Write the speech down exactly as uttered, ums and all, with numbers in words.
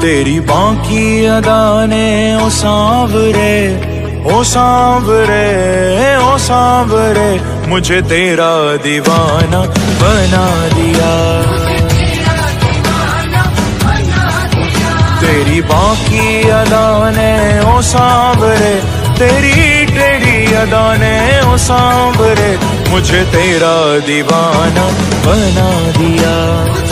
तेरी बाकी अदा ने ओ सांवरे, ओ सांवरे, ओ सांवरे, मुझे तेरा दीवाना बना दिया। तेरी बाकी अदा ने ओ सांवरे, तेरी टेढ़ी अदा ने ओ सांवरे, मुझे तेरा दीवाना बना दिया।